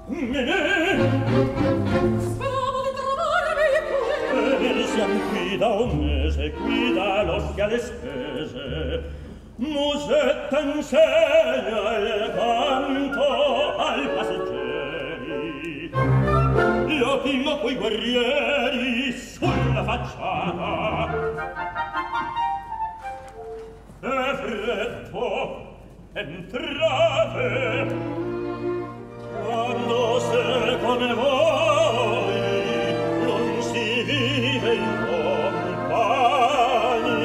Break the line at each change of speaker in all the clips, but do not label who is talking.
Speravo di trovarvi qui.
Siamo qui da un mese, qui da l'ostia alle spese. Musetta insegna il canto ai passeggeri. Io pingo quei guerrieri sulla facciata. È freddo, entrate. Quando se come voi non si vive in compagnia.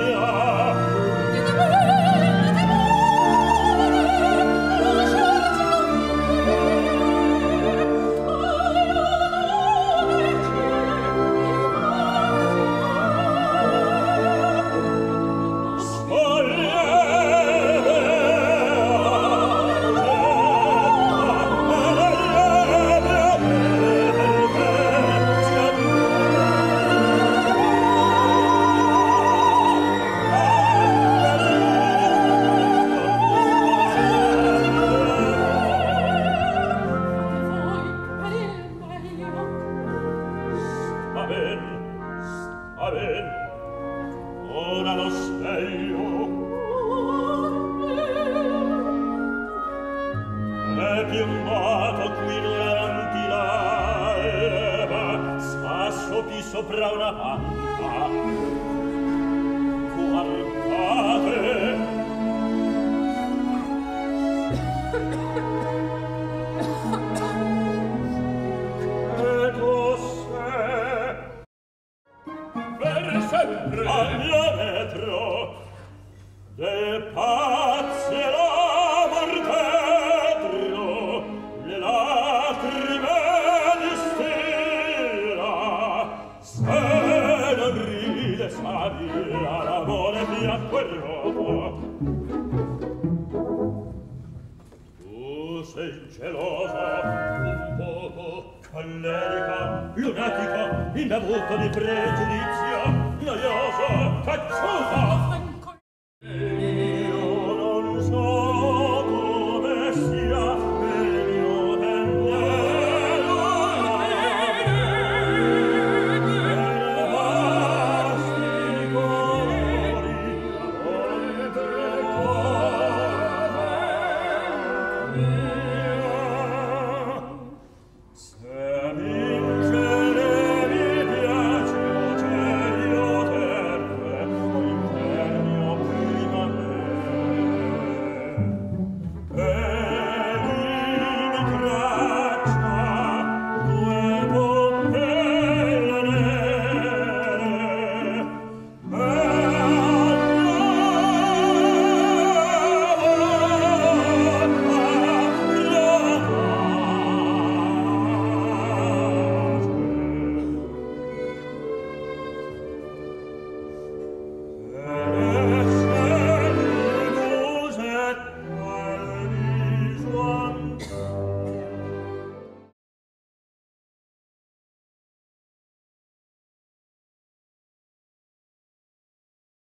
Ora lo sveglio è piombato qui davanti l'alba, spasso qui sopra una panca. Guardate, che cos'è? Per sempre alla retro de pazzi e la mortetro, le lacrime distilla, se non ride s'avvia l'amore bianco e roto. Tu sei gelosa, un poco collerica, lunatica, in avuto di pregiudizio, noiosa, cacciuta.